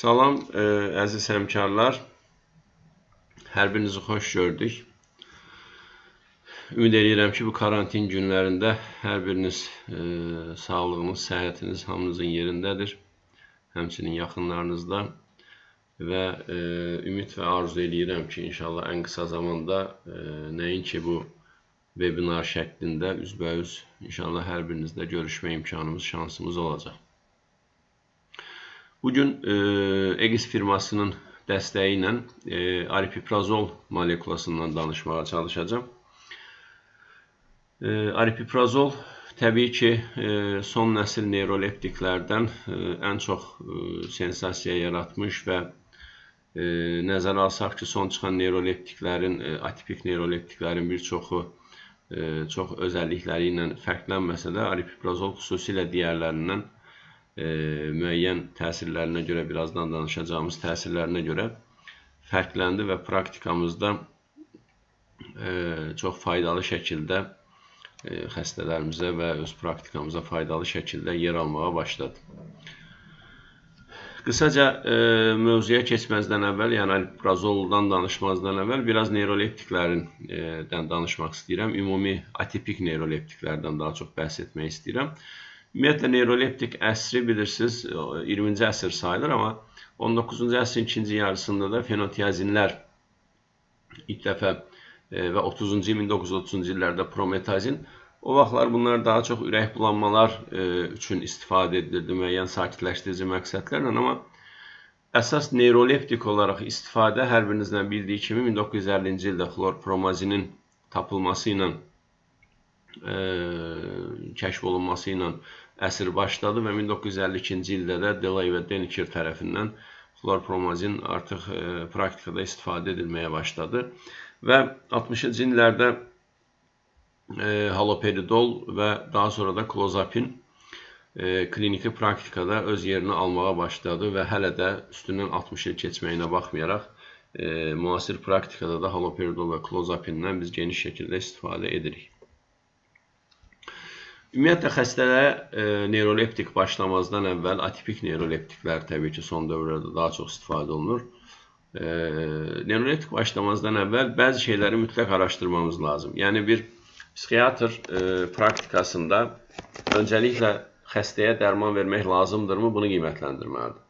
Salam, əziz həmkarlar. Hər birinizi xoş gördük. Ümid edirəm ki, bu karantin günlərində hər biriniz sağlığınız, səhhətiniz hamınızın yerindədir. Həmçinin yaxınlarınızda. Və ümid və arzu edirəm ki, inşallah ən qısa zamanda nəinki bu webinar şəklində üzbəüz inşallah hər birinizlə görüşmə imkanımız, şansımız olacaq. Bugün Egis firmasının dəstəyi ilə aripiprazol molekulasından danışmağa çalışacağım. Aripiprazol təbii ki, son nəsil neyroleptiklərdən ən çox sensasiya yaratmış və nəzərə alsaq ki, son çıxan neyroleptiklərin, atipik neyroleptiklərin bir çoxu çox özəllikləri ilə fərqlənməsə də, aripiprazol xüsusilə digərlərindən müəyyən təsirlərinə görə, birazdan danışacağımız təsirlərinə görə fərqləndi və praktikamızda çox faydalı şəkildə xəstələrimizə və öz praktikamıza faydalı şəkildə yer almağa başladı. Qısaca mövzuya keçməzdən əvvəl, yəni aripiprazoldan danışmazdan əvvəl biraz neyroleptiklərdən danışmaq istəyirəm. Ümumi atipik neyroleptiklərdən daha çox bəhs etmək istəyirəm. Ümumiyyətlə, neyroleptik əsri bilirsiniz, 20-ci əsr sayılır, amma 19-cu əsrin ikinci yarısında da fenotiazinlər ilk dəfə və 1930-cu illərdə prometazin. O vaxtlar bunlar daha çox ürək bulanmalar üçün istifadə edilirdi, müəyyən sakitləşdirici məqsədlərlə, amma əsas neyroleptik olaraq istifadə hər birinizdən bildiyi kimi 1950-ci ildə xlorpromazinin tapılması ilə, kəşf olunması ilə əsr başladı və 1952-ci ildə də Delay və Deniker tərəfindən xlorpromazin artıq praktikada istifadə edilməyə başladı. Və 60-cı illərdə haloperidol və daha sonra da klozapin kliniki praktikada öz yerini almağa başladı və hələ də üstündən 60 il keçməyinə baxmayaraq müasir praktikada da haloperidol və klozapindən biz geniş şəkildə istifadə edirik. Ümumiyyətlə, xəstələrə neyroleptik başlamazdan əvvəl atipik neyroleptiklər təbii ki, son dövrlərdə daha çox istifadə olunur. Neyroleptik başlamazdan əvvəl bəzi şeyləri mütləq araşdırmamız lazım. Yəni, bir psixiatr praktikasında öncəliklə xəstəyə dərman vermək lazımdırmı, bunu qiymətləndirməlidir.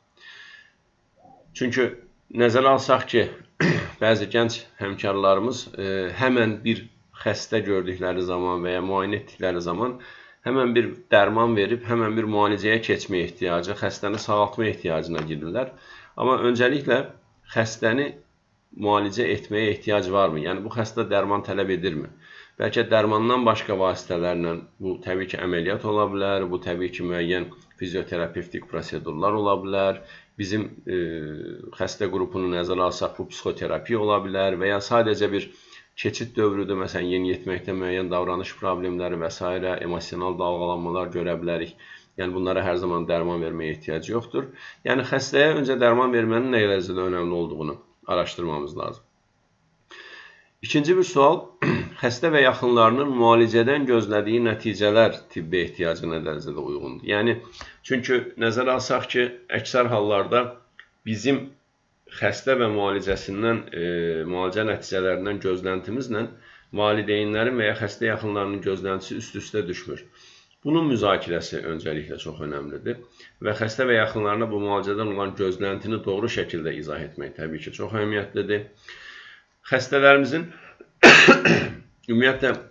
Çünki nəzərə alsaq ki, bəzi gənc həmkarlarımız həmən bir xəstə gördükləri zaman və ya müayinə etdikləri zaman həmən bir dərman verib, həmən bir müalicəyə keçmə ehtiyacı, xəstəni sağaltma ehtiyacına girirlər. Amma öncəliklə xəstəni müalicə etməyə ehtiyac varmı? Yəni, bu xəstə dərman tələb edirmi? Bəlkə dərmandan başqa vasitələrlə, bu təbii ki, əməliyyat ola bilər, bu təbii ki, müəyyən fizioterapevtik prosedurlar ola bilər, bizim xəstə qrupunu nəzərə alsaq, bu psixoterapiya ola bilər və ya sadəcə bir keçid dövrüdür, məsələn, yeniyetməkdə müəyyən davranış problemləri və s. emosional dalğalanmalar görə bilərik. Yəni, bunlara hər zaman dərman verməyə ehtiyac yoxdur. Yəni, xəstəyə öncə dərman vermənin nə dərəcədə önəmli olduğunu araşdırmamız lazım. İkinci bir sual, xəstə və yaxınlarının müalicədən gözlədiyi nəticələr tibbi ehtiyacı nə dərəcədə uyğundur? Yəni, çünki nəzərə alsaq ki, əksər hallarda bizim xəstə və müalicəsindən, müalicə nəticələrindən gözləntimizlə valideynlərin və ya xəstə yaxınlarının gözləntisi üst-üstə düşmür. Bunun müzakirəsi öncəliklə çox önəmlidir və xəstə və yaxınlarına bu müalicədən olan gözləntini doğru şəkildə izah etmək təbii ki, çox əhəmiyyətlidir. Xəstələrimizin ümumiyyətlə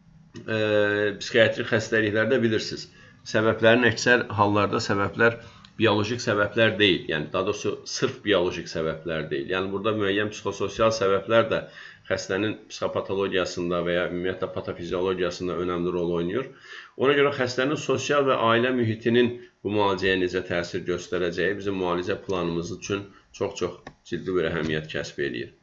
psixiatrik xəstəliklərdə bilirsiniz, səbəblərin əksər hallarda səbəblər biolojik səbəblər deyil, yəni daha doğrusu sırf biolojik səbəblər deyil. Yəni, burada müəyyən psixososial səbəblər də xəstənin psixopatologiyasında və ya ümumiyyətlə patofiziologiyasında önəmli rol oynayır. Ona görə xəstənin sosial və ailə mühitinin bu müalicəyə necə təsir göstərəcəyi bizim müalicə planımız üçün çox-çox ciddi bir əhəmiyyət kəsb edir.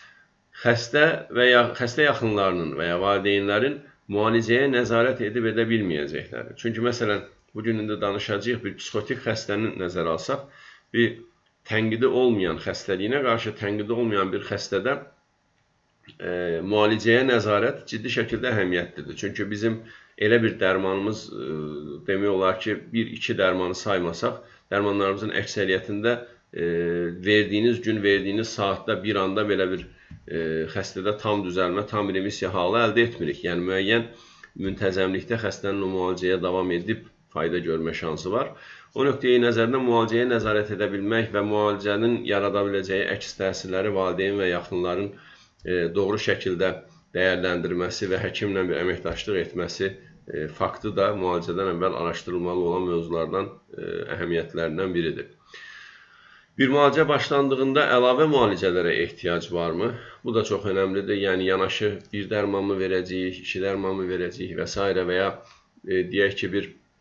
Xəstə yaxınlarının və ya valideynlərin müalicəyə nəzarət edib edə bilməyəcəkləri. Çünki, məsələn, bugün indi danışacağıq bir psixotik xəstəni nəzərə alsaq, bir tənqidi olmayan xəstəliyinə qarşı tənqidi olmayan bir xəstədə müalicəyə nəzarət ciddi şəkildə əhəmiyyətlidir. Çünki bizim elə bir dərmanımız demək olar ki, 1-2 dərmanı saymasaq, dərmanlarımızın əksəriyyətində verdiyiniz gün, verdiyiniz saatdə bir anda belə bir xəstədə tam düzəlmə, tam remisiya halı əldə etmirik. Yəni müəyyən müntəzəmlikdə xəstənin o müalicəyə davam edib fayda görmə şansı var. O nöqteyi nəzərdən müalicəyə nəzarət edə bilmək və müalicənin yarada biləcəyi əks təsirləri valideyn və yaxınların doğru şəkildə dəyərləndirməsi və həkimlə bir əməkdaşlıq etməsi faktı da müalicədən əvvəl araşdırılmalı olan mövzulardan əhəmiyyətlərindən biridir. Bir müalicə başlandığında əlavə müalicələrə ehtiyac varmı? Bu da çox önəmlidir. Yəni yanaşı bir dərman mı verəcəyik, iki dərman mı verəcəyik və s. və ya deyək ki,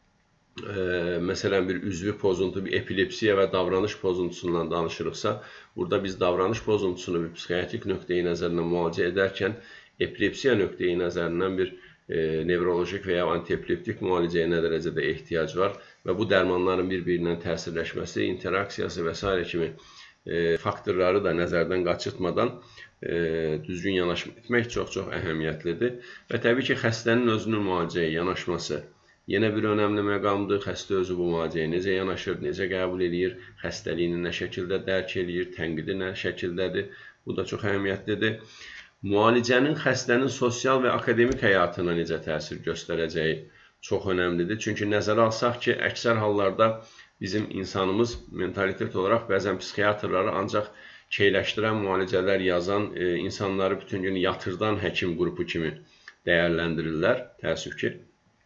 məsələn bir üzvü pozuntu, bir epilepsiya və davranış pozuntusundan danışırıqsa, burada biz davranış pozuntusunu bir psixiatrik nöqteyi nəzərindən müalicə edərkən epilepsiya nöqteyi nəzərindən bir nevrolojik və ya antiepileptik müalicəyə nə dərəcədə ehtiyac var və bu dərmanların bir-birindən təsirləşməsi, interaksiyası və s. kimi faktorları da nəzərdən qaçırtmadan düzgün yanaşma etmək çox-çox əhəmiyyətlidir. Və təbii ki, xəstənin özünün müalicəyə yanaşması yenə bir önəmli məqamdır. Xəstə özü bu müalicəyə necə yanaşır, necə qəbul edir, xəstəliyini nə şəkildə dərk edir, tənqidi nə şəkildədir. Bu da çox əhəmiyyətlidir. Müalicənin xəstənin sosial və akademik həyatına necə təsir göstərəcəyi çox önəmlidir. Çünki nəzərə alsaq ki, əksər hallarda bizim insanımız mentalitet olaraq bəzən psixiatrları ancaq keyləşdirən müalicələr yazan insanları bütün gün yatırdan həkim qrupu kimi dəyərləndirirlər, təəssüf ki.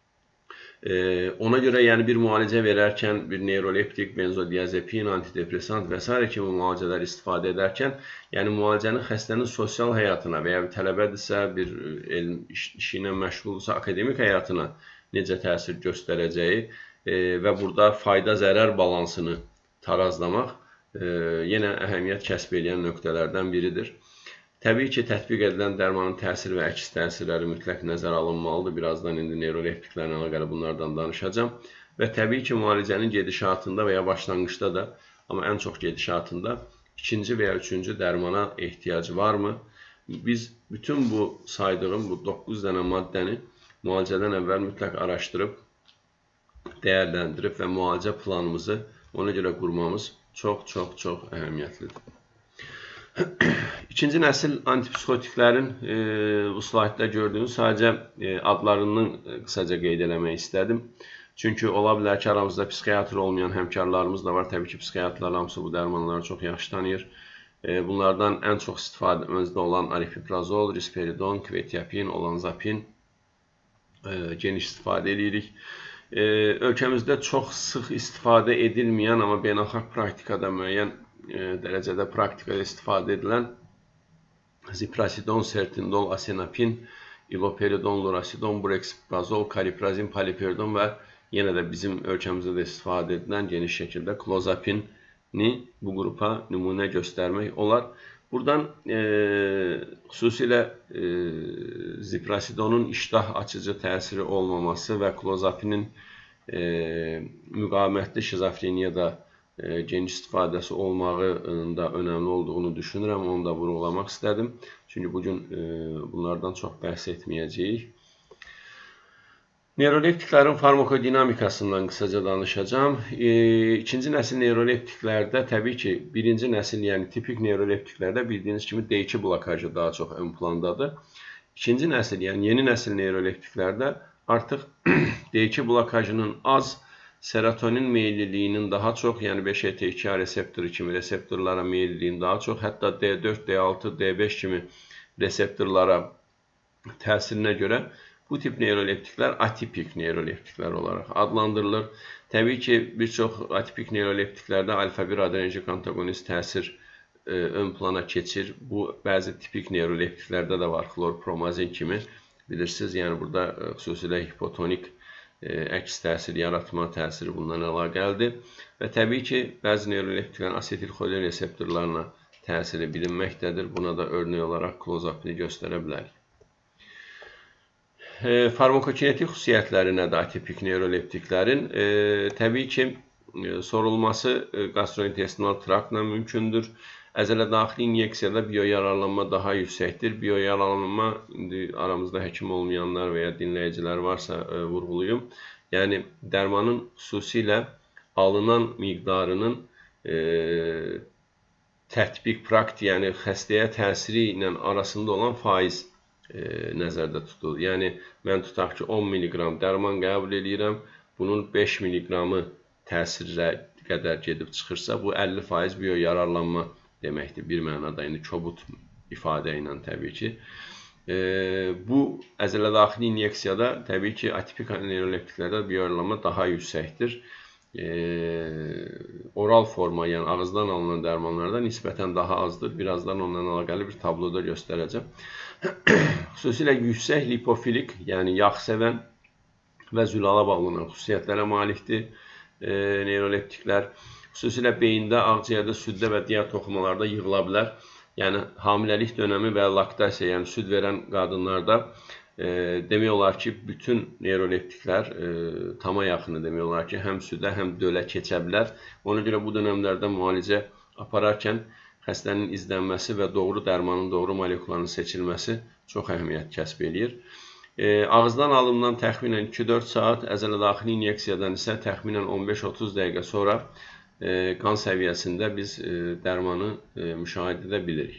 Ona görə yəni bir müalicə verərkən bir neyroleptik, benzodiazepin, antidepressant və s. kimi müalicələr istifadə edərkən, yəni müalicənin xəstənin sosial həyatına və ya bir tələbədirsə, bir elm işi ilə məşğuldursa, akademik həyatına necə təsir göstərəcəyi və burada fayda-zərər balansını tarazlamaq yenə əhəmiyyət kəsb edən nöqtələrdən biridir. Təbii ki, tətbiq edilən dərmanın təsir və əks təsirləri mütləq nəzərə alınmalıdır. Birazdan indi neyroleptiklərlə əlaqəli bunlardan danışacağım. Və təbii ki, müalicənin gedişatında və ya başlanğıçda da, amma ən çox gedişatında ikinci və ya üçüncü dərmana ehtiyac varmı? Biz bütün bu saydığım, bu 9 dənə maddəni müalicədən əvvəl mütləq araşdırıb, dəyərləndirib və müalicə planımızı ona görə qurmamız çox əhəmiyyətlidir. İkinci nəsil antipsixotiklərin bu slaytda gördüyünüz sadəcə adlarını qısaca qeyd eləmək istədim. Çünki ola bilər ki, aramızda psixiatr olmayan həmkarlarımız da var. Təbii ki, psixiatrlar hamısı bu dərmanları çox yaxşı tanıyır. Bunlardan ən çox istifadəmizdə olan aripiprazol, risperidon, kvetiapin, olanzapin geniş istifadə edirik. Ölkəmizdə çox sıx istifadə edilməyən, amma beynəlxalq praktikada müəyyən dərəcədə praktikada istifadə edilən ziprasidon, sertindol, asenapin, iloperidon, lurasidon, brexpiprazol, kariprazin, paliperidon və yenə də bizim ölkəmizdə də istifadə edilən geniş şəkildə klozapini bu qrupa nümunə göstərmək olar. Buradan xüsusilə ziprasidonun iştah açıcı təsiri olmaması və klozapinin müqavimətli şizofreniyada geniş istifadəsi olmağının da önəmli olduğunu düşünürəm. Onu da vurğulamaq istədim. Çünki bugün bunlardan çox bəhs etməyəcəyik. Neyroleptiklərin farmakodinamikasından qısaca danışacağım. İkinci nəsil neyroleptiklərdə təbii ki, birinci nəsil, yəni tipik neyroleptiklərdə bildiyiniz kimi D2 blokajı daha çox ön plandadır. İkinci nəsil, yəni yeni nəsil neyroleptiklərdə artıq D2 blokajının az, serotonin meyilliliyinin daha çox, yəni 5-HT2 reseptoru kimi reseptorlara meyilliliyin daha çox, hətta D4, D6, D5 kimi reseptorlara təsirinə görə bu tip neyroleptiklər atipik neyroleptiklər olaraq adlandırılır. Təbii ki, bir çox atipik neyroleptiklərdə alfa-1 adrenerjik antagonist təsir ön plana keçir. Bu, bəzi tipik neyroleptiklərdə də var, xlorpromazin kimi. Bilirsiniz, yəni burada xüsusilə hipotonik əks təsir yaratma təsiri bundan əlaqəlidir. Və təbii ki, bəzi neyroleptiklərin asetilxolin reseptorlarına təsiri bilinməkdədir. Buna da örnək olaraq klozapini göstərə bilərik. Farmakokinetik xüsusiyyətləri nədir atipik neyroleptiklərin? Təbii ki, sorulması gastrointestinal traktla mümkündür. Əzələ daxili inyeksiyada biyoyararlanma daha yüksəkdir. Biyoyararlanma, indi aramızda həkim olmayanlar və ya dinləyicilər varsa vurğuluyum. Yəni, dərmanın xüsusilə alınan miqdarının tətbiq, praktik, yəni xəstəyə təsiri ilə arasında olan faiz nəzərdə tutulur. Yəni, mən tutaq ki, 10 mg dərman qəbul edirəm, bunun 5 mg təsirlə qədər gedib çıxırsa, bu 50% biyoyararlanma deməkdir bir mənada, indi kobud ifadə ilə təbii ki. Bu əzələdaxili inyeksiyada təbii ki, atipik neyroleptiklərdə biyoyararlanma daha yüksəkdir. Oral forma, yəni ağızdan alınan dərmanlarda nisbətən daha azdır. Birazdan ondan əlaqəli bir tabloda göstərəcəm. Xüsusilə yüksək lipofilik, yəni yağ sevən və zülala bağlanan xüsusiyyətlərə malikdir neyroleptiklər. Xüsusilə beyində, ağciyərdə, süddə və digər toxumalarda yığıla bilər. Yəni, hamiləlik dönəmi və laktasiya, yəni süd verən qadınlarda demək olar ki, bütün neyroleptiklər tama yaxını demək olar ki, həm südə, həm dölə keçə bilər. Ona görə bu dönəmlərdə müalicə apararkən xəstənin izlənməsi və doğru dərmanın, doğru molekulanın seçilməsi çox əhəmiyyət kəsb edir. Ağızdan alımdan təxminən 2-4 saat, əzələdaxili inyeksiyadan isə təxminən 15-30 dəqiqə sonra qan səviyyəsində biz dərmanı müşahidə edə bilirik.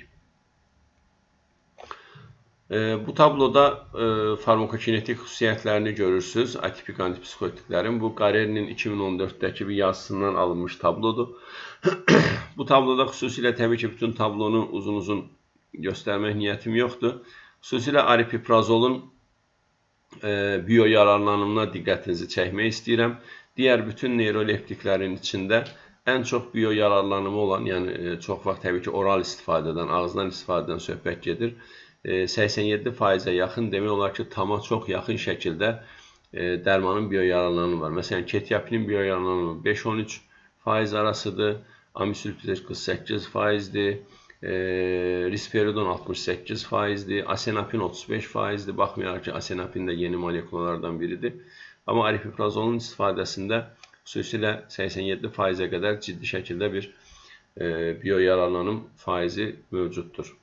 Bu tabloda farmakokinetik xüsusiyyətlərini görürsünüz, atipik antipsixotiklərin. Bu, Qarerinin 2014-dəki bir yazısından alınmış tablodur. Bu tabloda xüsusilə təbii ki, bütün tablonu uzun-uzun göstərmək niyyətim yoxdur. Xüsusilə aripiprazolun biyoyararlanımına diqqətinizi çəkmək istəyirəm. Digər bütün neyroleptiklərin içində ən çox biyoyararlanımı olan, yəni çox vaxt təbii ki, oral istifadədən, ağızdan istifadədən söhbət gedir. 87%-ə yaxın demək olar ki, tama çox yaxın şəkildə dərmanın biyoyararlanımı var. Məsələn, ketiapinin biyoyararlanımı 5-13% arasıdır, amisulpidir 48%-dir, risperidon 68%-dir, asenapin 35%-dir. Baxmayaraq ki, asenapin də yeni molekulalardan biridir. Amma aripiprazolun istifadəsində xüsusilə 87%-ə qədər ciddi şəkildə bir biyoyararlanım faizi mövcuddur.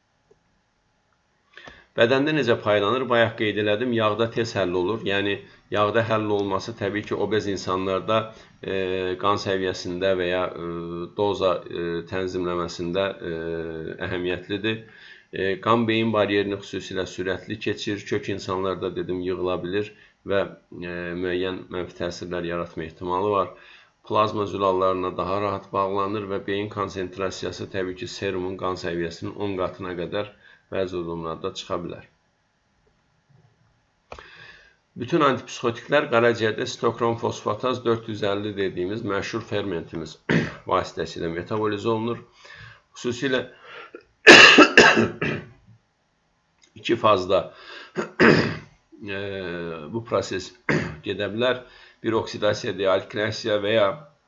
Bədəndə necə paylanır? Bayaq qeyd elədim, yağda tez həll olur. Yəni, yağda həll olması təbii ki, obez insanlarda qan səviyyəsində və ya doza tənzimləməsində əhəmiyyətlidir. Qan-beyin bariyerini xüsusilə sürətli keçir, kök insanlarda dedim yığıla bilir və müəyyən mənfi təsirlər yaratma ehtimalı var. Plazma zülallarına daha rahat bağlanır və beyin konsentrasiyası təbii ki, serumun qan səviyyəsinin 10 qatına qədər bəzi durumlarda çıxa bilər. Bütün antipsixotiklər qaraciyərdə sitokrom fosfataz 450 dediyimiz məşhur fermentimiz vasitəsilə metabolizə olunur. Xüsusilə iki fazda bu proses gedə bilər. Bir oksidasiya, dealkilasiya və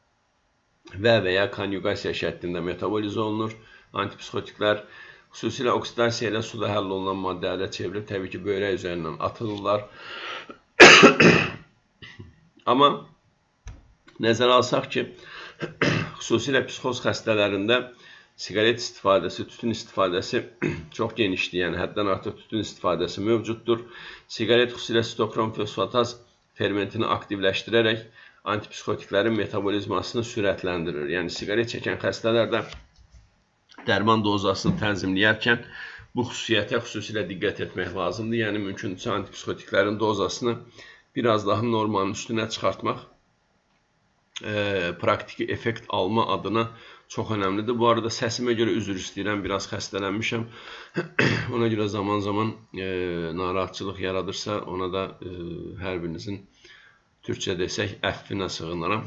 ya konjugasiya şəklində metabolizə olunur. Antipsixotiklər xüsusilə oksidasiya ilə suda həll olunan maddələrə çevrilib, təbii ki, böyrək üzərindən atılırlar. Amma nəzərə alsaq ki, xüsusilə psixoz xəstələrində siqaret istifadəsi, tütün istifadəsi çox genişdir, yəni həddən artıq tütün istifadəsi mövcuddur. Siqaret xüsusilə sitokrom fosfataz fermentini aktivləşdirərək antipsixotiklərin metabolizmasını sürətləndirir. Yəni, siqaret çəkən xəstələrdə dərman dozasını tənzimləyərkən bu xüsusiyyətə xüsusilə diqqət etmək lazımdır. Yəni, mümkündürsə antipsixotiklərin dozasını biraz daha normanın üstünə çıxartmaq praktiki effekt alma adına çox önəmlidir. Bu arada səsimə görə üzr istəyirəm, biraz xəstələnmişəm. Ona görə zaman-zaman narahatçılıq yaradırsa, ona da hər birinizin türkçə desək, əfvinə sığınaram.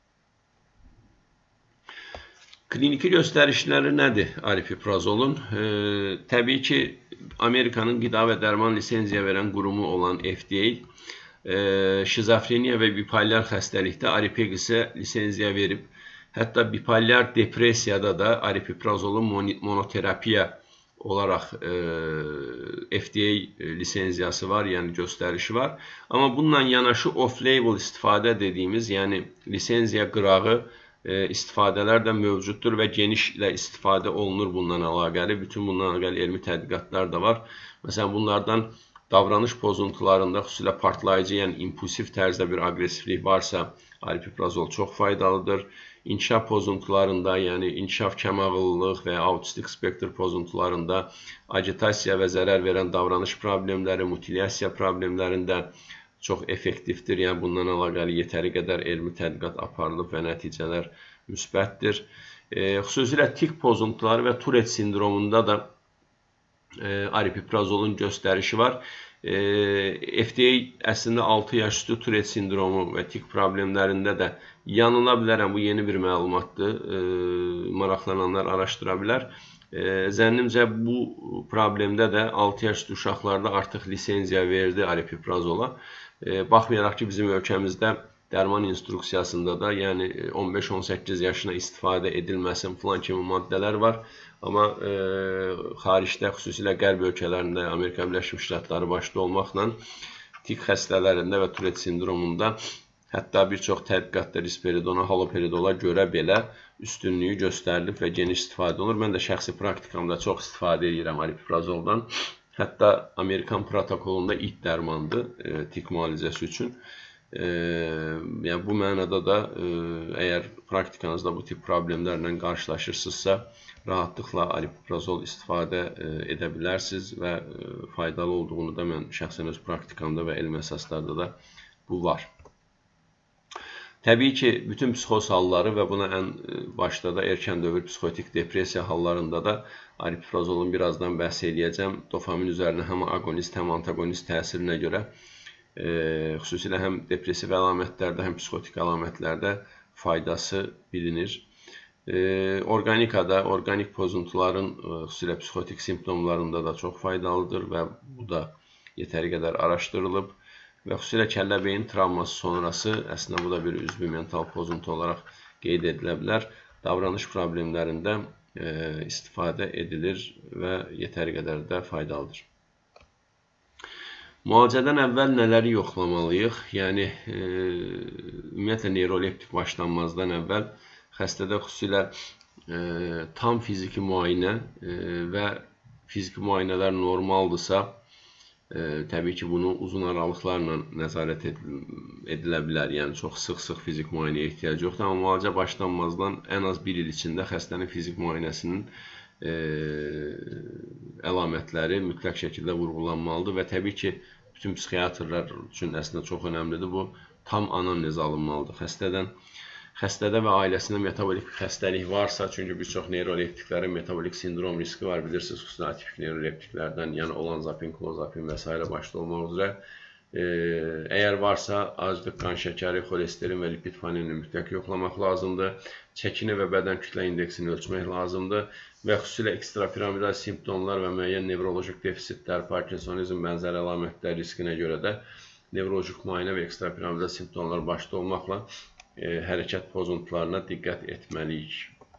Kliniki göstərişləri nədir aripiprazolun? Təbii ki, Amerikanın qida və dərman lisenziya verən qurumu olan FDA şizofreniya və bipolyar xəstəlikdə aripegisə lisenziya verib. Hətta bipolyar depressiyada da aripiprazolun monoterapiya olaraq FDA lisenziyası var, yəni göstərişi var. Amma bununla yanaşı off-label istifadə dediyimiz, yəni lisenziya qırağı istifadələr də mövcuddur və genişlə istifadə olunur bundan əlaqəli. Bütün bundan əlaqəli elmi tədqiqatlar da var. Məsələn, bunlardan davranış pozuntularında xüsusilə partlayıcı, yəni impulsiv tərzdə bir aqressivlik varsa, aripiprazol çox faydalıdır. inkişaf pozuntularında, yəni inkişaf kəmağıllılıq və ya autistik spektr pozuntularında, agitasiya və zərər verən davranış problemləri, mutilyasiya problemlərində çox effektivdir. Yəni bundan əlaqəli yetəri qədər elmi tədqiqat aparılıb və nəticələr müsbətdir. Xüsusilə tik pozuntuları və Turet sindromunda da aripiprazolun göstərişi var. FDA əslində 6 yaş üstü Turet sindromu və tik problemlərində də yanıla bilərəm, bu yeni bir məlumatdır, maraqlananlar araşdıra bilər. Zənnimcə bu problemdə də 6 yaş üstü uşaqlarda artıq lisenziya verdi aripiprazola. Baxmayaraq ki, bizim ölkəmizdə dərman instruksiyasında da, yəni 15-18 yaşına istifadə edilməsin filan kimi maddələr var. Amma xaricdə, xüsusilə qərb ölkələrində, Amerika Birləşmiş Ştatları başda olmaqla tik xəstələrində və Turet sindromunda hətta bir çox tədqiqatda risperidona, haloperidola görə belə üstünlüyü göstərilib və geniş istifadə olunur. Mən də şəxsi praktikamda çox istifadə edirəm aripiprazoldan. Hətta Amerikan protokolunda ilk dərmandır tik müalicəsi üçün. Yəni bu mənada da əgər praktikanızda bu tip problemlərlə qarşılaşırsınızsa, rahatlıqla aripiprazol istifadə edə bilərsiniz və faydalı olduğunu da mən şəxsən öz praktikamda və elmi əsaslarda da bu var. Təbii ki, bütün psixoz halları və buna ən başda da erkən dövr psixotik depressiya hallarında da aripiprazolun birazdan bəhs edəcəm. Dopamin üzərinə həm agonist, həm antagonist təsirinə görə xüsusilə həm depressiv əlamətlərdə, həm psixotik əlamətlərdə faydası bilinir. Organikada, organik pozuntuların xüsusilə psixotik simptomlarında da çox faydalıdır və bu da yetəri qədər araşdırılıb və xüsusilə kəllə-beyin travması sonrası, əslində bu da bir üzvü mental pozuntu olaraq qeyd edilə bilər, davranış problemlərində istifadə edilir və yetəri qədər də faydalıdır. Müalicədən əvvəl nələri yoxlamalıyıq? Yəni, ümumiyyətlə, neyroleptik başlanmazdan əvvəl xəstədə xüsusilə tam fiziki müayinə və fiziki müayinələr normaldırsa, təbii ki, bunu uzun aralıqlarla nəzarət edilə bilər. Yəni, çox sıx-sıx fizik müayinəyə ehtiyac yoxdur. Amma müalicə başlanmazdan ən az bir il içində xəstənin fizik müayinəsinin əlamətləri mütləq şəkildə vurğulanmalıdır və təbii ki, bütün psixiatrlar üçün əslində çox önəmlidir. Bu, tam anamnez alınmalıdır. Xəstədə və ailəsində metabolik bir xəstəlik varsa, çünki bir çox neyroleptiklərin metabolik sindrom riski var, bilirsiniz, xüsusilə atipik neyroleptiklərdən, yəni olanzapin, klozapin və s. başda olmaq üzrə. Əgər varsa, aclıq, qan şəkəri, xolesterin və lipid panelini mütləq yoxlamaq lazımdır. Çəkini və bədən kütlə indeksini ölçmək lazımdır və xüsusilə ekstrapiramidal simptomlar və müəyyən nevrolojik defisitlər, Parkinsonizm bənzər əlamətlər riskinə görə də nevrolojik müayinə və ekstrapiramidal simptomlar başda olmaqla hərəkət pozuntularına diqqət etməliyik.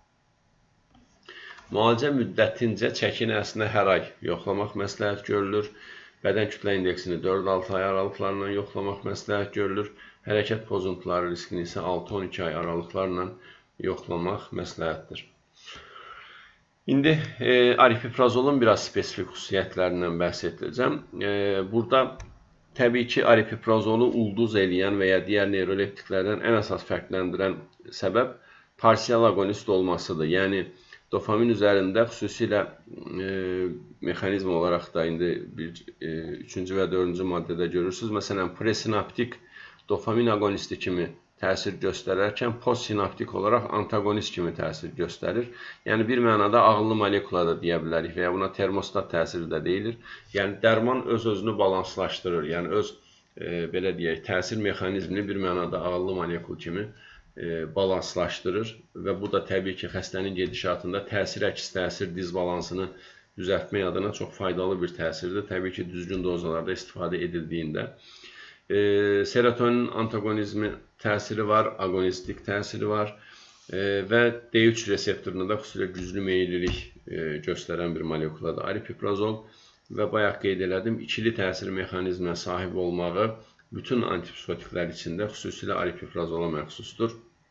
Müalicə müddətincə çəkini əslində hər ay yoxlamaq məsləhət görülür. Bədən kütlə indeksini 4-6 ay aralıqlarla yoxlamaq məsləhət görülür. Hərəkət pozuntuları riskini isə 6-12 ay aralıqlarla yoxlamaq məsləhətdir. İndi aripiprazolun biraz spesifik xüsusiyyətlərindən bəhs edəcəm. Burada təbii ki, aripiprazolu ulduz eləyən və ya digər neyroleptiklərdən ən əsas fərqləndirən səbəb parsial agonist olmasıdır. Yəni, dopamin üzərində xüsusilə mexanizm olaraq da indi 3-cü və 4-cü maddədə görürsünüz. Məsələn, presinaptik dopamin agonisti kimi təsir göstərərkən postsinaptik olaraq antagonist kimi təsir göstərir. Yəni, bir mənada ağıllı molekula da deyə bilərik və ya buna termostat təsiri də deyilir. Yəni, dərman öz-özünü balanslaşdırır. Yəni, öz, belə deyək, təsir mexanizmini bir mənada ağıllı molekul kimi balanslaşdırır və bu da təbii ki, xəstənin gedişatında təsir, əks təsir disbalansını düzəltmək adına çox faydalı bir təsirdir. Təbii ki, düzgün dozalarda istifadə edildiyində. Serotonin antagonizmi təsiri var, agonistik təsiri var və D3 reseptorunda da xüsusilə güclü meyillilik göstərən bir molekuladır aripiprazol və bayaq qeyd elədim, ikili təsir mexanizminə sahib olmağı bütün antipsikotiklər içində xüsusilə aripiprazola məxsusdur.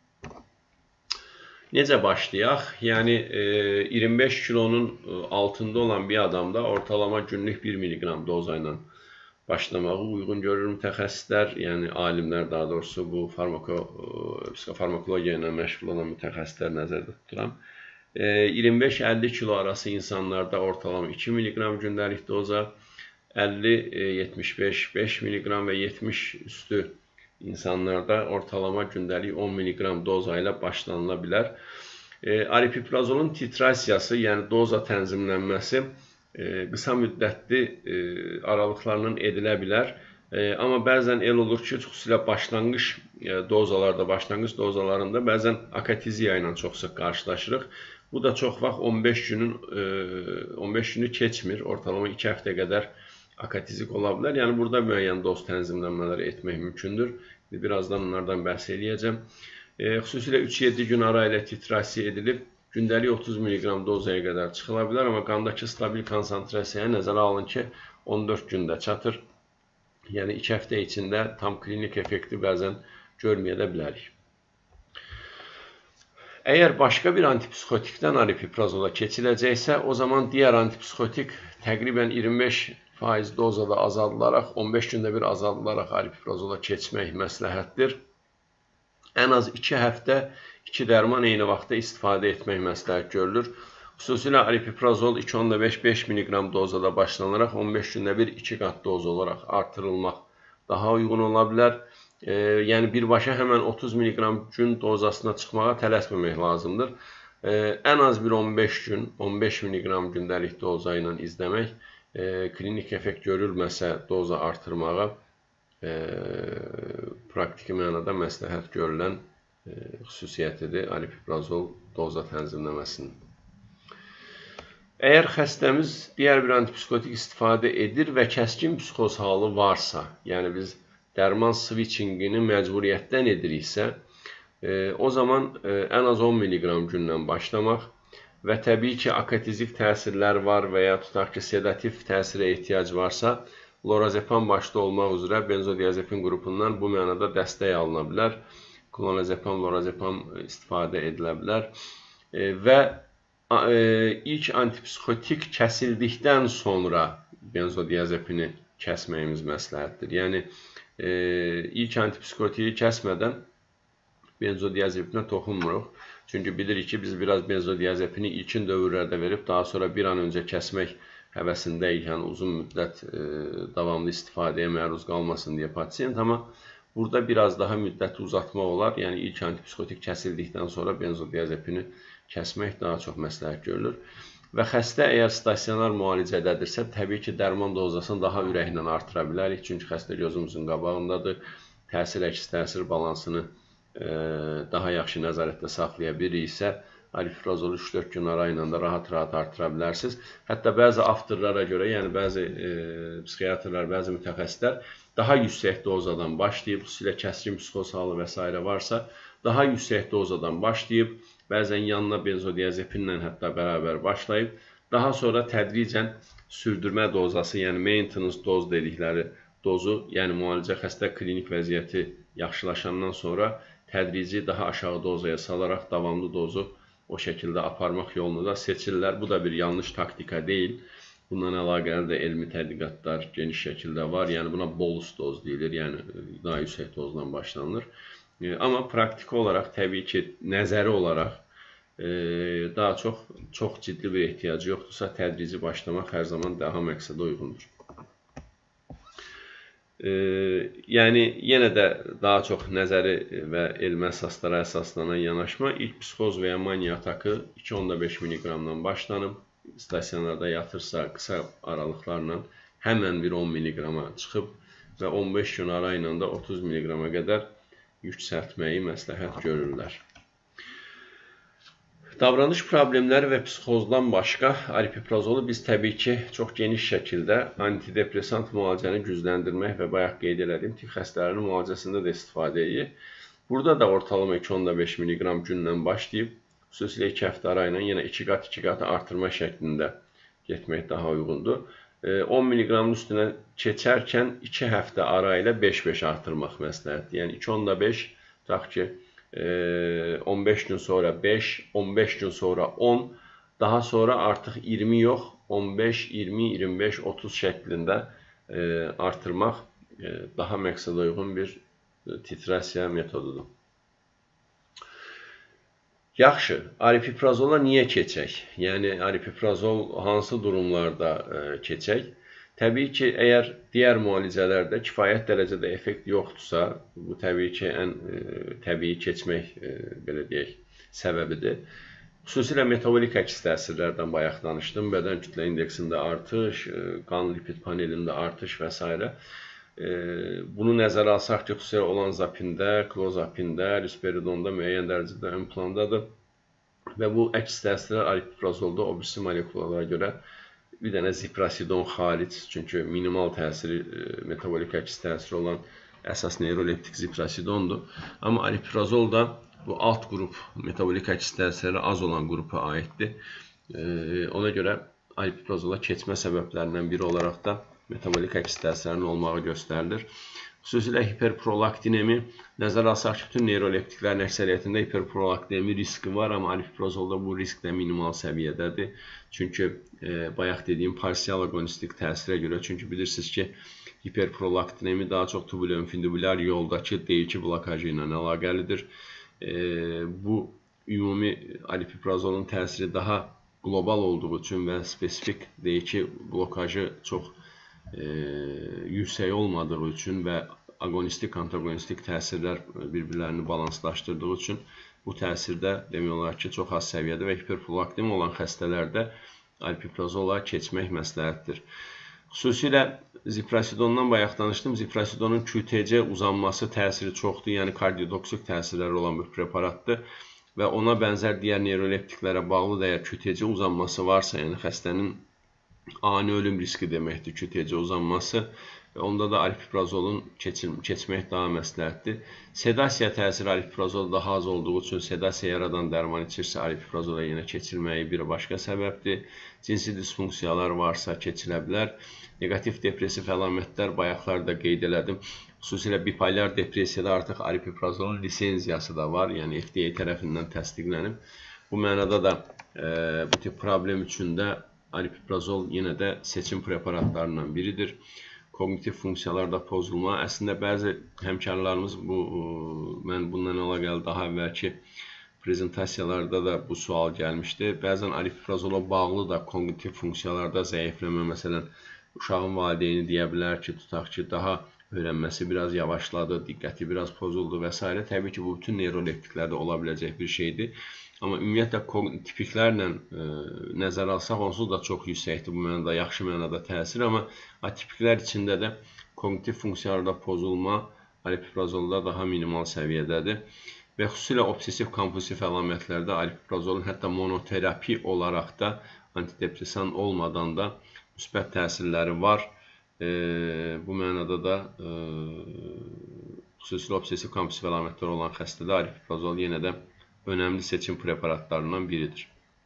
Necə başlayaq? Yəni, 25 kilonun altında olan bir adamda ortalama günlük 1 mg doza ilə başlamağı uyğun görür mütəxəssislər, yəni alimlər daha doğrusu bu psixofarmakologiya ilə məşğul olan mütəxəssislər nəzərdə tuturam. 25-50 kilo arası insanlarda ortalama 2 mg gündəlik doza, 50-75 5 mg və 70 üstü insanlarda ortalama gündəlik 10 mg doza ilə başlanıla bilər. Aripiprazolun titrasiyası, yəni doza tənzimlənməsi qısa müddətli aralıqlarla edilə bilər. Amma bəzən el olur ki, xüsusilə başlanğıc dozalarında bəzən akatiziya ilə çox sıx qarşılaşırıq. Bu da çox vaxt 15 günü keçmir, ortalama 2 həftə qədər akatizik ola bilər. Yəni burada müəyyən doz tənzimlənmələri etmək mümkündür. Birazdan onlardan bəhs edəcəm. Xüsusilə 3-7 gün ara ilə titrasiya edilib, gündəlik 30 mg dozaya qədər çıxıla bilər, amma qandakı stabil konsantrasiyaya nəzərə alın ki, 14 gündə çatır. Yəni 2 həftə içində tam klinik effekti bəzən görməyə də bilərik. Əgər başqa bir antipsixotikdən aripiprazola keçiləcəksə, o zaman digər antipsixotik təqribən 25% dozada azaldılaraq, 15 gündə bir azaldılaraq aripiprazola keçmək məsləhətdir. Ən az 2 həftə 2 dərman eyni vaxtda istifadə etmək məsləhət görülür. Xüsusilə aripiprazol 2,5 mg dozada başlanaraq 15 gündə bir 2 qat doz olaraq artırılmaq daha uyğun ola bilər. Yəni birbaşa həmən 30 mg gün dozasına çıxmağa tələsməmək lazımdır. Ən az bir 15 gün 15 mg gündəlik doza ilə izləmək, klinik effekt görülməsə doza artırmağa praktiki mənada məsləhət görülən xüsusiyyətidir aripiprazol doza tənzimləməsinin. Əgər xəstəmiz digər bir antipsixotik istifadə edir və kəskin psixoz halı varsa, yəni biz dərman switchingini məcburiyyətdən ediriksə, o zaman ən az 10 mg gündən başlamaq və təbii ki, akatizik təsirlər var və ya tutaq ki, sedativ təsirə ehtiyac varsa, lorazepam başda olmaq üzrə benzodiazepin qrupundan bu mənada dəstək alına bilər. Klonazepam, lorazepam istifadə edilə bilər. Və ilk antipsixotik kəsildikdən sonra benzodiazepini kəsməyimiz məsləhətdir. Yəni, ilk antipsixotiyi kəsmədən benzodiazepinə toxunmuruq. Çünki bilirik ki, biz biraz benzodiazepini ilkin dövrlərdə verib, daha sonra bir an öncə kəsmək həvəsindəyik, yəni uzun müddət davamlı istifadəyə məruz qalmasın deyə pasiyent, amma burada biraz daha müddəti uzatmaq olar, yəni ilk antipsixotik kəsildikdən sonra benzodiazepini kəsmək daha çox məsləhət görülür. Və xəstə əgər stasionar müalicədədirsə, təbii ki, dərman dozasını daha ürəklə artıra bilərik, çünki xəstə gözümüzün qabağındadır, təsir-əks təsir balansını daha yaxşı nəzarətdə saxlaya biliriksə, aripiprazolu 3-4 gün ara ilə də rahat-rahat artıra bilərsiniz. Hətta bəzi avtorlara görə, yəni bəzi psixiatrlar, bəzi mütəxəssislər daha yüksək dozadan başlayıb, xüsusilə kəskin psixoz halı və s. varsa, daha yüksək dozadan başlayıb, bəzən yanına benzodiazepinlə hətta bərabər başlayıb, daha sonra tədricən sürdürmə dozası, yəni maintenance doz dedikləri dozu, yəni müalicə xəstə klinik vəziyyəti yaxşılaşandan sonra tədrici daha aşağı dozaya salaraq davamlı dozu o şəkildə aparmaq yolunu da seçirlər. Bu da bir yanlış taktika deyil. Bundan əlaqəli də elmi tədqiqatlar geniş şəkildə var. Yəni buna bolus doz deyilir, yəni daha yüksək dozdan başlanılır. Amma praktiki olaraq, təbii ki, nəzəri olaraq daha çox ciddi bir ehtiyacı yoxdursa, tədrici başlamaq hər zaman daha məqsədə uyğundur. Yəni, yenə də daha çox nəzəri və elmi əsaslara əsaslanan yanaşma, ilk psixoz və ya maniya atakı 2,5 mg-dan başlanıb, stasionarda yatırsa qısa aralıqlarla həmən bir 10 mg-a çıxıb və 15 gün ara ilə də 30 mg-a qədər yüksəltməyi məsləhət görürlər. Davranış problemləri və psixozdan başqa aripiprazolu biz təbii ki, çox geniş şəkildə antidepressant müalicəni gücləndirmək və bayaq qeyd edədiyim tip xəstələrinin müalicəsində də istifadə edir. Burada da ortalama 2,5 mg gündən başlayıb, xüsusilə 2 həftə ara ilə yenə 2 qat artırma şəklində getmək daha uyğundur. 10 mg-ın üstünə keçərkən 2 həftə ara ilə 5-5 artırmaq məsləhətdir. Yəni 2,5, tutaq ki, 15 gün sonra 5, 15 gün sonra 10, daha sonra artıq 20 yox, 15, 20, 25, 30 şəklində artırmaq daha məqsədə uyğun bir titrasiya metodudur. Yaxşı, aripiprazola niyə keçək? Yəni, aripiprazol hansı durumlarda keçək? Təbii ki, əgər digər müalicələrdə kifayət dərəcədə effekt yoxdursa, bu təbii ki, ən təbii keçmək, belə deyək, səbəbidir. Xüsusilə metabolik əks təsirlərdən bayaq danışdım. Bədən kütlə indeksində artış, qan lipid panelində artış və s. Bunu nəzərə alsaq ki, xüsusilə olanzapində, klozapində, risperidonda müəyyən dərəcədə ön plandadır. Və bu əks təsirlər aripiprazolda o birisi molekulalara görə bir dənə ziprasidon xaric, çünki minimal təsiri, metabolik əks təsiri olan əsas neyroleptik ziprasidondur. Amma aripiprazol da bu alt qrup, metabolik əks təsirləri az olan qrupa aiddir. Ona görə aripiprazola keçmə səbəblərindən biri olaraq da metabolik əks təsirlərinin olmağı göstərilir. Xüsusilə hiperprolaktinemi nəzərə alsaq ki, bütün neyroleptiklərin əksəriyyətində hiperprolaktinemi riski var, amma aripiprazolda bu risk də minimal səviyyədədir. Çünki bayaq dediyim parsial agonistik təsirə görə, çünki bilirsiniz ki, hiperprolaktinemi daha çox tubuloinfundibulyar yoldakı D2 blokajı ilə əlaqəlidir. Bu ümumi aripiprazolun təsiri daha qlobal olduğu üçün və spesifik D2 blokajı çox yüksək olmadığı üçün və agonistik, antagonistik təsirlər bir-birlərini balanslaşdırdığı üçün bu təsirdə demək olar ki, çox az səviyyədə və hiperprolaktin olan xəstələrdə aripiprazola keçmək məsləhətdir. Xüsusilə ziprasidondan bayaq danışdım. Ziprasidonun QTC uzanması təsiri çoxdur, yəni kardiotoksik təsirləri olan bir preparatdır və ona bənzər digər neyroleptiklərə bağlı da əgər QTC uzanması varsa, yəni xəstənin ani ölüm riski deməkdir QTC uzanması və onda da aripiprazolun keçmək daha məsləhətdir. Sedasiya təsiri aripiprazol daha az olduğu üçün sedasiya yaradan dərman içirsə aripiprazola yenə keçilməyi bir başqa səbəbdir. Cinsi disfunksiyalar varsa keçilə bilər. Negativ depressiv əlamətlər bayaqlarda qeyd elədim. Xüsusilə bipolyar depressiyada artıq aripiprazolun lisenziyası da var, yəni FDA tərəfindən təsdiqlənib. Bu mənada da bu tip problem üçün də aripiprazol yenə də seçim preparatlarından biridir. Kognitiv funksiyalarda pozulma. Əslində, bəzi həmkarlarımız, mən bundan əlaqəli daha əvvəlki prezentasiyalarda da bu sual gəlmişdi. Bəzən aripiprazola bağlı da kognitiv funksiyalarda zəifləmə, məsələn, uşağın valideyni deyə bilər ki, tutaq ki, daha öyrənməsi biraz yavaşladı, diqqəti biraz pozuldu və s. Təbii ki, bu bütün neyroleptiklərdə ola biləcək bir şeydir. Amma ümumiyyətlə tipiklərlə nəzərə alsaq, onsuz da çox yüksəkdir bu mənada, yaxşı mənada təsir. Amma atipiklər içində də kognitiv funksiyalarda pozulma aripiprazolda daha minimal səviyyədədir. Və xüsusilə obsesiv-kompulsiv əlamətlərdə aripiprazolun hətta monoterapi olaraq da antidepresan olmadan da müsbət təsirləri var. Bu mənada da xüsusilə obsesiv-kompulsiv əlamətlər olan xəstədə aripiprazol yenə də önəmli seçim preparatlarından biridir.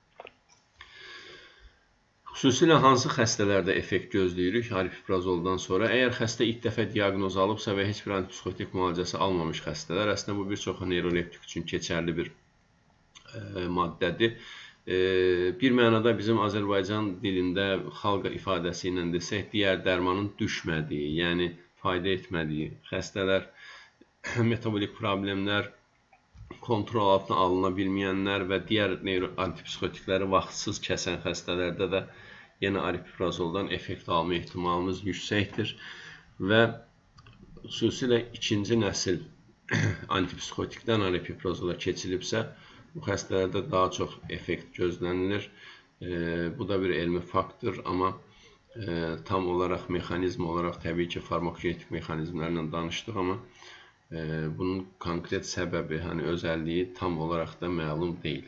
Xüsusilə hansı xəstələrdə effekt gözləyirik aripiprazoldan sonra? Əgər xəstə ilk dəfə diaqnoz alıbsa və heç bir antipsixotik müalicəsi almamış xəstələr, əslində bu bir çox neyroleptik üçün keçərli bir maddədir. Bir mənada bizim Azərbaycan dilində xalq ifadəsi ilə desək, digər dərmanın düşmədiyi, yəni fayda etmədiyi xəstələr, metabolik problemlər, kontrol altına alına bilməyənlər və digər antipsixotikləri vaxtsız kəsən xəstələrdə də yenə aripiprazoldan effekt alma ehtimalımız yüksəkdir və xüsusilə ikinci nəsil antipsixotikdən aripiprazola keçilibsə, bu xəstələrdə daha çox effekt gözlənilir. Bu da bir elmi faktdır, amma tam olaraq mexanizm olaraq təbii ki, farmakogenetik mexanizmlərlə danışdıq, amma bunun konkret səbəbi, özəlliyi tam olaraq da məlum deyil.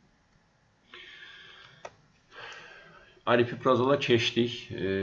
Aripiprazola keçdik.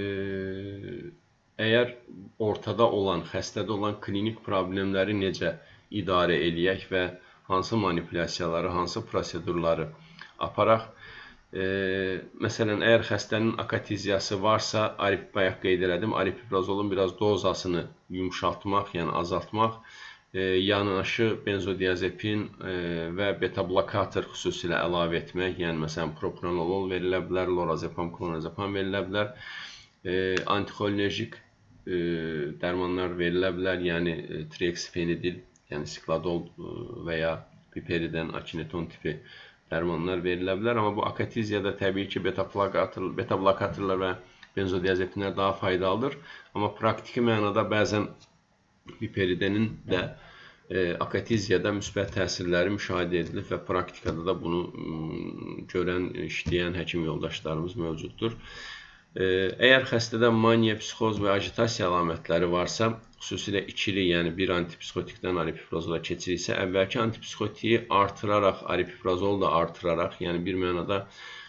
Əgər ortada olan, xəstədə olan klinik problemləri necə idarə eləyək və hansı manipulyasiyaları, hansı prosedurları aparaq? Məsələn, əgər xəstənin akatiziyası varsa, bayaq qeyd elədim, aripiprazolun biraz dozasını yumşaltmaq, yəni azaltmaq, yanaşı benzodiazepin və beta-blokator xüsusilə əlavə etmək, yəni məsələn propranolol verilə bilər, lorazepam, klonazepam verilə bilər, antixolinerjik dərmanlar verilə bilər, yəni trieksfenidil, yəni sikladol və ya piperiden, akineton tipi dərmanlar verilə bilər. Amma bu akatiziyada təbii ki, beta-blokatorlar və benzodiazepinlər daha faydalıdır. Amma praktiki mənada bəzən piperidenin də akatiziyada müsbət təsirləri müşahidə edilir və praktikada da bunu görən, işləyən həkim yoldaşlarımız mövcuddur. Əgər xəstədə maniya, psixoz və agitasiya əlamətləri varsa, xüsusilə ikili, yəni bir antipsixotikdən aripiprazole keçiriksə, əvvəlki antipsixotiyi artıraraq, aripiprazolu da artıraraq, yəni bir mənada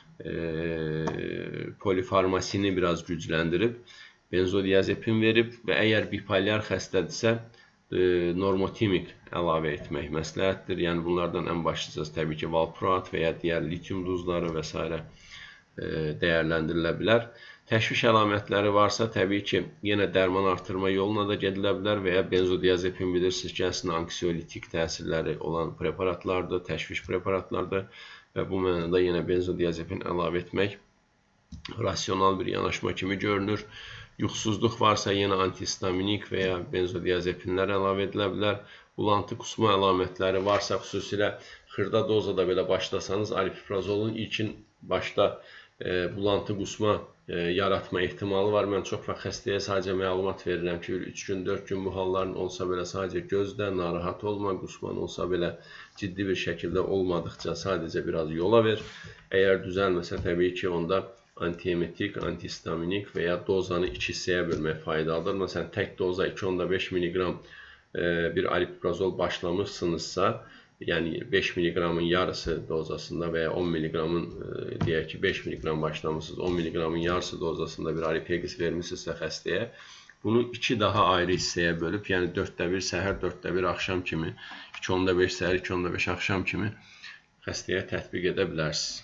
polifarmasini biraz gücləndirib, benzodiazepin verib və əgər bipolyar xəstədirsə, normotimik əlavə etmək məsləhətdir. Yəni bunlardan ən başlıcası təbii ki, valproat və ya digər litium duzları və s. dəyərləndirilə bilər. Təşviş əlamətləri varsa, təbii ki, yenə dərman artırma yoluna da gedilə bilər və ya benzodiazepin bilirsiniz ki, əslində anksiolitik təsirləri olan preparatlardır, təşviş preparatlardır və bu mənada yenə benzodiazepin əlavə etmək rasional bir yanaşma kimi görünür. Yuxusuzluq varsa yenə antihistaminik və ya benzodiazepinlər əlavə edilə bilər. Bulantı qusma əlamətləri varsa, xüsusilə xırda dozada belə başlasanız, aripiprazolun ilkin başda bulantı qusma yaratma ehtimalı var. Mən çox vaxt xəstəyə sadəcə məlumat verirəm ki, 3 gün, 4 gün bu halların olsa belə sadəcə gözlə, narahat olma, qusman olsa belə ciddi bir şəkildə olmadıqca sadəcə biraz yola ver. Əgər düzəlməsə təbii ki, onda antiemetik, antihistaminik və ya dozanı 2 hissəyə bölmək faydalıdır. Məsələn, tək doza 2,5 mg bir aripiprazol başlamışsınızsa, yəni 5 mg-ın yarısı dozasında və ya 10 mg-ın, deyək ki, 5 mg başlamışsınız, 10 mg-ın yarısı dozasında bir aripegis vermişsinizsə xəstəyə, bunu 2 daha ayrı hissəyə bölüb, yəni 4/1 səhər, 4/1 axşam kimi, 2/5 səhər, 2/5 axşam kimi xəstəyə tətbiq edə bilərsiniz.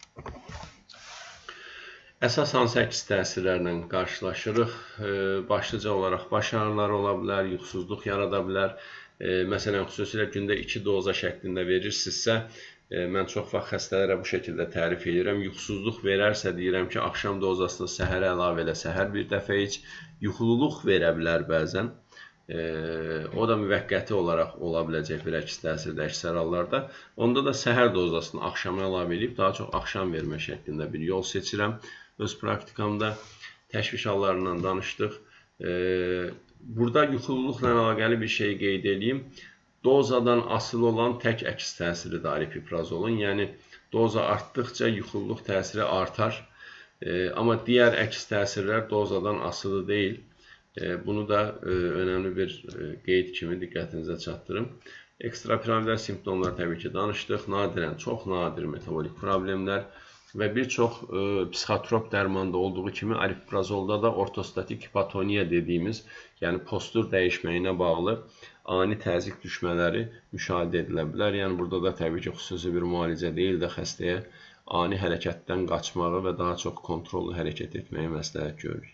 Əsas hansı əks təsirlərlə qarşılaşırıq? Başlıca olaraq baş ağrıları ola bilər, yuxusuzluq yarada bilər. Məsələn, xüsusilə gündə 2 doza şəklində verirsinizsə, mən çox vaxt xəstələrə bu şəkildə tərif edirəm. Yuxusuzluq verərsə deyirəm ki, axşam dozasını səhərə əlavə elə, səhər bir dəfə iç. Yuxululuq verə bilər bəzən. O da müvəqqəti olaraq ola biləcək bir əks təsirdə əksər hallarda. Onda da səhər dozasını axşama əlavə edib, daha çox axşam vermə şəklində bir yol seçirəm. Öz praktikamda təşviş hallarından danışdıq. Burada yuxululuqla əlaqəli bir şey qeyd edeyim. Dozadan asılı olan tək əks təsiridir aripiprazolun. Yəni, doza artdıqca yuxululuq təsiri artar. Amma digər əks təsirlər dozadan asılı deyil. Bunu da önəmli bir qeyd kimi diqqətinizə çatdırım. Ekstrapiramidal simptomlar təbii ki danışdıq. Nadirən, çox nadir metabolik problemlər və bir çox psixotrop dərmanda olduğu kimi aripiprazolda da ortostatik hipotoniya dediyimiz, yəni postur dəyişməyinə bağlı ani təzyiq düşmələri müşahidə edilə bilər. Yəni burada da təbii ki xüsusi bir müalicə deyil də xəstəyə ani hərəkətdən qaçmağı və daha çox kontrollu hərəkət etməyi məsləhət görürük.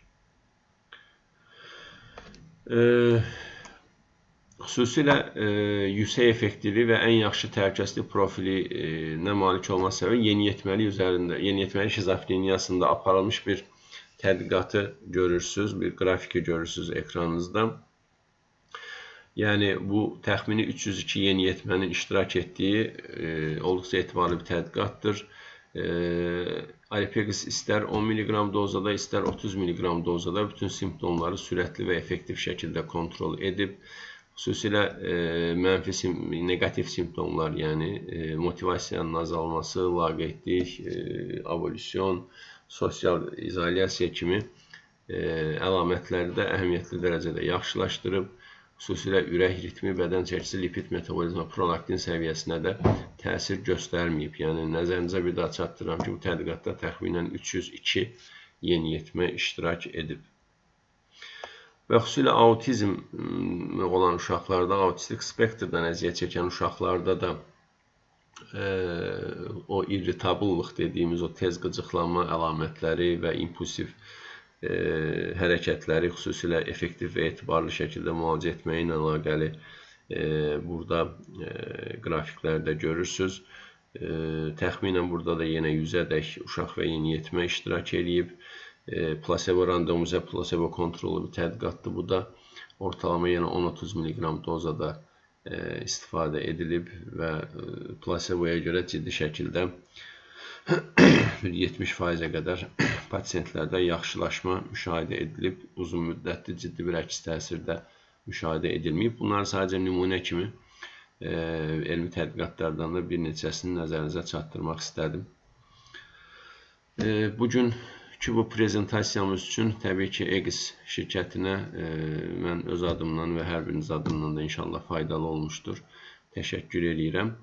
Xüsusilə yüksək effektivli və ən yaxşı təhlükəsizlik profilinə malik olması səbəbi yeniyetməli şizofreniyasında aparılmış bir tədqiqatı görürsünüz, bir qrafiki görürsünüz ekranınızda. Yəni bu təxmini 302 yeniyetmənin iştirak etdiyi olduqca etibarlı bir tədqiqatdır. Aripegis istər 10 mg dozada, istər 30 mg dozada bütün simptomları sürətli və effektiv şəkildə kontrol edib, xüsusilə mənfi, negativ simptomlar, yəni motivasiyanın azalması, laqeydlik, avolüsyon, sosial izolyasiya kimi əlamətləri də əhəmiyyətli dərəcədə yaxşılaşdırıb, xüsusilə ürək ritmi, bədən çəkisi, lipid metabolizma, prolaktin səviyyəsinə də təsir göstərməyib. Yəni, nəzərinizə bir daha çatdırıram ki, bu tədqiqatda təxminən 302 yeniyetmə iştirak edib. Və xüsusilə autizm olan uşaqlarda, autistik spektrdən əziyyət çəkən uşaqlarda da o irritablıq dediyimiz o tez qıcıqlanma əlamətləri və impulsiv hərəkətləri xüsusilə effektiv və etibarlı şəkildə müalicə etməyi ilə əlaqəli burada qrafiklərdə görürsünüz. Təxminən burada da yenə 100-ədək uşaq və yeniyetmə iştirak edib. Plasebo randomize, plasebo kontrollu bir tədqiqatdır. Bu da ortalama yenə 10-30 mg dozada istifadə edilib və plaseboya görə ciddi şəkildə 70%-ə qədər pasientlərdə yaxşılaşma müşahidə edilib, uzun müddətli ciddi bir əks təsir də müşahidə edilməyib. Bunlar sadəcə nümunə kimi elmi tədqiqatlardan da bir neçəsini nəzərinizə çatdırmaq istədim. Bugünkü bu prezentasiyamız üçün təbii ki, EGIS şirkətinə mən öz adımdan və hər biriniz adımdan da inşallah faydalı olmuşdur. Təşəkkür edirəm.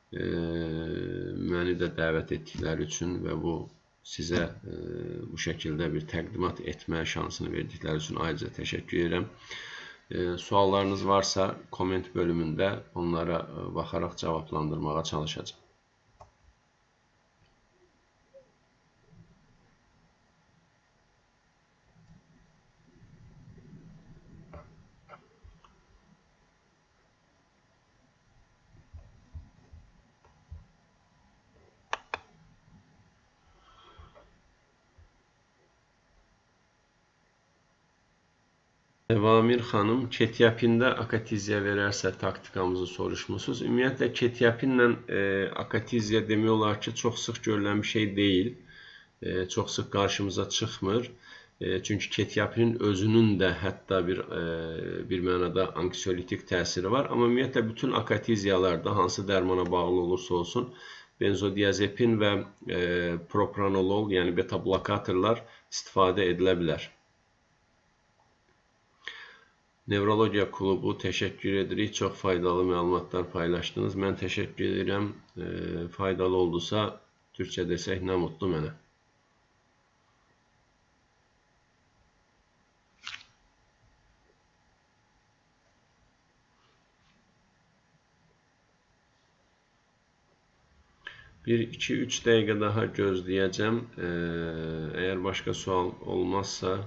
Məni də dəvət etdikləri üçün və bu sizə bu şəkildə bir təqdimat etmə şansını verdikləri üçün ayrıca təşəkkür edirəm. Suallarınız varsa komment bölümündə onlara baxaraq cavablandırmağa çalışacağım. Vamir xanım, ketiapində akatizya verərsə taktikamızı soruşmusunuz. Ümumiyyətlə, ketiapinlə akatizya demək olar ki, çox sıx görülən bir şey deyil. Çox sıx qarşımıza çıxmır. Çünki ketiapinin özünün də hətta bir mənada anksiolitik təsiri var. Amma ümumiyyətlə, bütün akatizyalarda hansı dərmana bağlı olursa olsun, benzodiazepin və propranolol, yəni beta blokatorlar istifadə edilə bilər. Nevrologiya klubu təşəkkür edirik. Çox faydalı məlumatlar paylaşdınız. Mən təşəkkür edirəm. Faydalı oldusa, türkçə desək, nə mutlu mənə. Bir 2-3 dəqiqə daha gözləyəcəm. Əgər başqa sual olmazsa,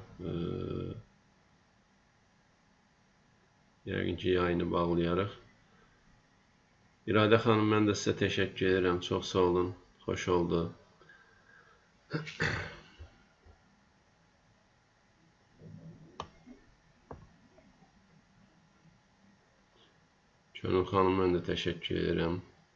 yəqin ki, yayını bağlayarıq. İradə xanım, mən də sizə təşəkkür edirəm. Çox sağ olun. Xoş oldu. Könül xanım, mən də təşəkkür edirəm.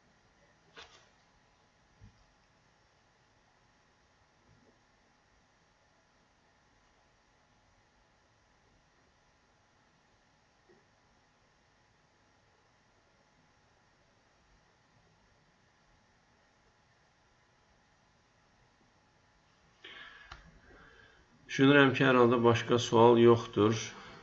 Düşünürəm ki, hər halda başqa sual yoxdur.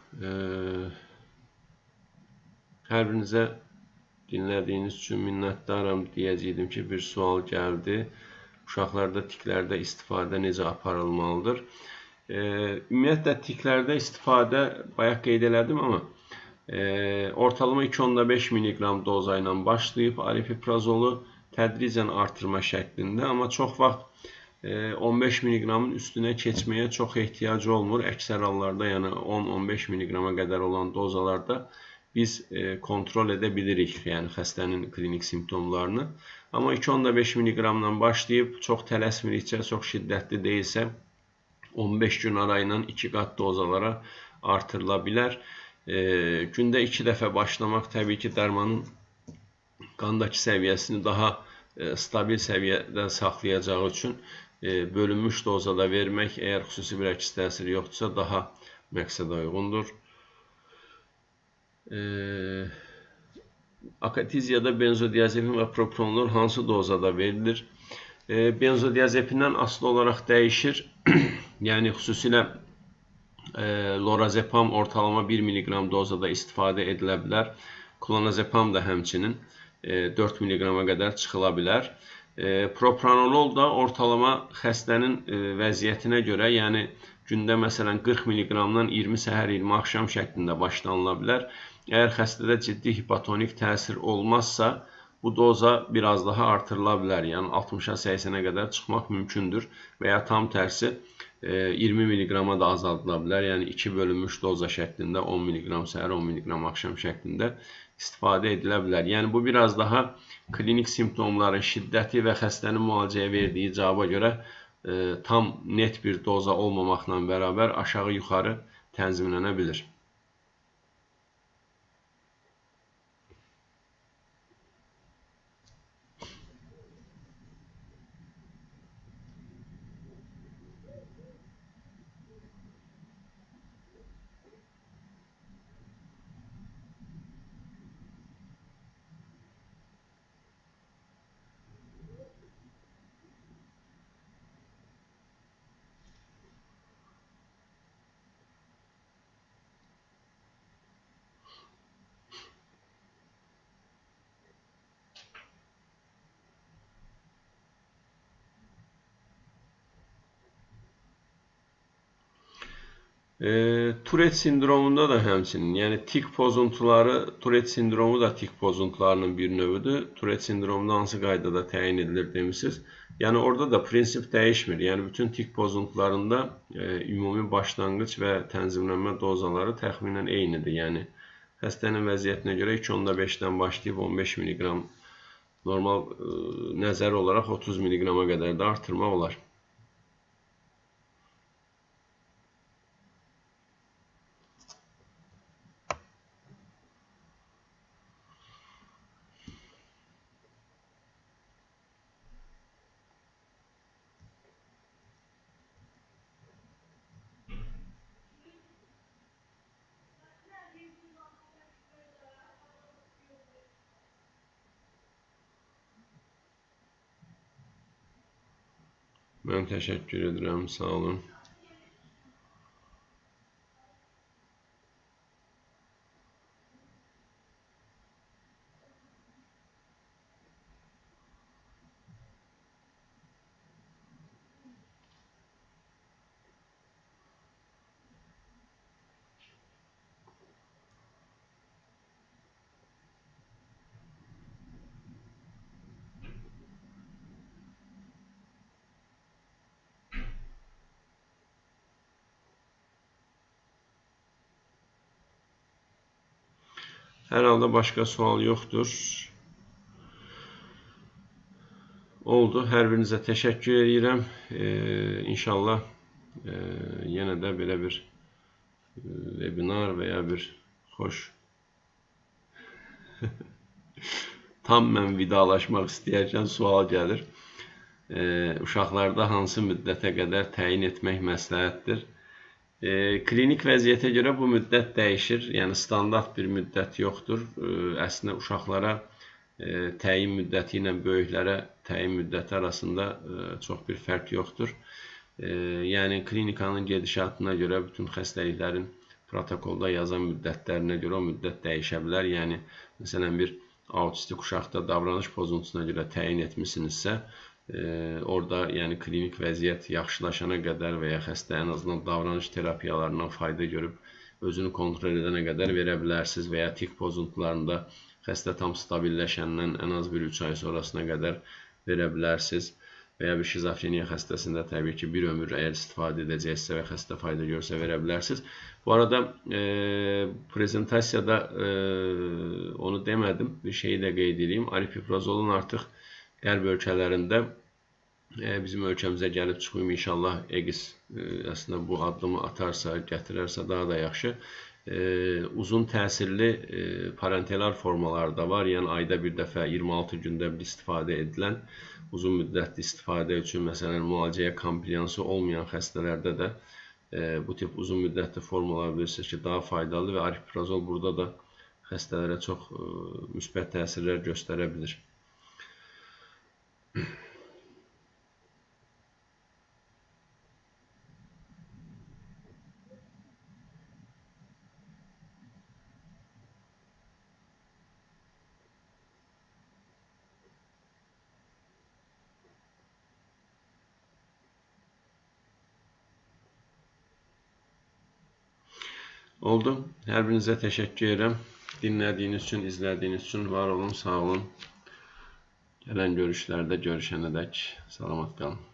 Hər birinizə dinlədiyiniz üçün minnətdaram deyəcəydim ki, bir sual gəldi. Uşaqlarda tiklərdə istifadə necə aparılmalıdır? Ümumiyyətlə, tiklərdə istifadə bayaq qeyd elədim, amma ortalama 2,5 mg doza ilə başlayıb aripiprazolu tədricən artırma şəklində, amma çox vaxt 15 mg-ın üstünə keçməyə çox ehtiyac olmur. Əksər hallarda, yəni 10-15 mg-a qədər olan dozalarda biz kontrol edə bilirik, yəni xəstənin klinik simptomlarını. Amma 2,5 mg-dan başlayıb, çox tələsmirikcə, çox şiddətli deyilsə, 15 gün arayla 2 qat dozalara artırıla bilər. Gündə 2 dəfə başlamaq təbii ki, dərmanın qandakı səviyyəsini daha stabil səviyyədə saxlayacağı üçün bölünmüş dozada vermək, əgər xüsusi bir əks təsiri yoxdursa, daha məqsədə uyğundur. Akatiziyada benzodiazepin və propranolol hansı dozada verilir? Benzodiazepindən asılı olaraq dəyişir. Yəni, xüsusilə lorazepam ortalama 1 mg dozada istifadə edilə bilər. Klonazepam da həmçinin 4 mg-a qədər çıxıla bilər. Propranolol da ortalama xəstənin vəziyyətinə görə, yəni gündə məsələn 40 mg-dan 20 səhər, 20 axşam şəklində başlanıla bilər. Əgər xəstədə ciddi hipotonik təsir olmazsa, bu doza biraz daha artırıla bilər. Yəni 60-a 80-ə qədər çıxmaq mümkündür və ya tam tərsi 20 mg-a da azaldıla bilər. Yəni 2 bölünmüş doza şəklində 10 mg səhər, 10 mg axşam şəklində istifadə edilə bilər. Yəni bu biraz daha klinik simptomların şiddəti və xəstənin müalicəyə verdiyi cavaba görə tam net bir doza olmamakla beraber aşağı yukarı tənzimlənə bilir. Turet sindromunda da həmçinin, yəni tik pozuntuları, Turet sindromu da tik pozuntularının bir növüdür. Turet sindromunda hansı qaydada təyin edilir demişsiniz. Yəni orada da prinsip dəyişmir. Yəni bütün tik pozuntularında ümumi başlanğıc və tənzimlənmə dozaları təxminən eynidir. Yəni xəstənin vəziyyətinə görə 2.5-dən başlayıb 15 mg normal nəzəri olaraq 30 mg-a qədər də artırmaq olar. Mən təşəkkür edirəm, sağ olun. Hər halda başqa sual yoxdur. Oldu. Hər birinizə təşəkkür edirəm. İnşallah yenə də belə bir webinar və ya bir xoş tam mən vidalaşmaq istəyərkən sual gəlir. Uşaqlarda hansı müddətə qədər təyin etmək məsləhətdir? Klinik vəziyyətə görə bu müddət dəyişir. Yəni standart bir müddət yoxdur. Əslində uşaqlara təyin müddəti ilə böyüklərə təyin müddəti arasında çox bir fərq yoxdur. Yəni klinikanın gedişatına görə bütün xəstəliklərin protokolda yazan müddətlərinə görə o müddət dəyişə bilər. Yəni məsələn bir autistik uşaqda davranış pozuntusuna görə təyin etmisinizsə, orada yəni klinik vəziyyət yaxşılaşana qədər və ya xəstə ən azından davranış terapiyalarından fayda görüb özünü kontrol edənə qədər verə bilərsiniz və ya tik pozuntularında xəstə tam stabilləşəndən ən az bir 3 ay sonrasına qədər verə bilərsiniz və ya bir şizofreniya xəstəsində təbii ki bir ömür əgər istifadə edəcəksə və xəstə fayda görsə verə bilərsiniz. Bu arada prezentasiyada onu demədim, bir şeyi də qeyd edeyim. Aripiprazolun artıq qərb ölkələrində bizim ölkəmizə gəlib çıxmayım, inşallah EGİS əslində bu addımı atarsa, gətirərsə daha da yaxşı. Uzun təsirli parenteral formalar da var, yəni ayda bir dəfə 26 gündə bir istifadə edilən, uzun müddətli istifadə üçün, məsələn, müalicəyə kompliyansı olmayan xəstələrdə də bu tip uzun müddətli formalar bilirsiniz ki, daha faydalı və aripiprazol burada da xəstələrə çox müsbət təsirlər göstərə bilir. Oldu. Hər birinizə təşəkkür edirəm. Dinlədiyiniz üçün, izlədiyiniz üçün var olun, sağ olun. Gələn görüşlərdə görüşənədək salamat qalın.